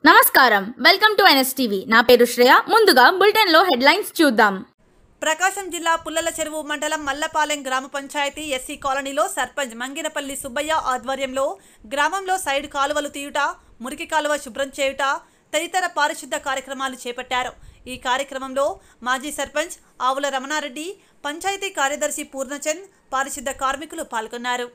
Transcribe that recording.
నమస్కారం welcome to Nstv నా పేరు శ్రేయ ముందుగా బులెటిన్ లో హెడ్లైన్స్ చూద్దాం ప్రకాశం జిల్లా పుల్లల చెరువు మండలం మల్లపాలెం గ్రామ పంచాయతీ ఎస్సీ కాలనీలో సర్పంచ్ మంగినపల్లి సుబ్బయ్య ఆధ్వర్యంలో గ్రామంలో సైడ్ కాలువలు తీయుట మురికి కాలువ శుభ్రం చేయుట తదితర పారిశుద్ధ కార్యక్రమాలు చేపట్టారు ఈ కార్యక్రమంలో మాజీ సర్పంచ్ ఆవుల రమణారెడ్డి పంచాయతీ కార్యదర్శి పూర్ణచంద్ పారిశుద్ధ కార్మికులు పాల్గొన్నారు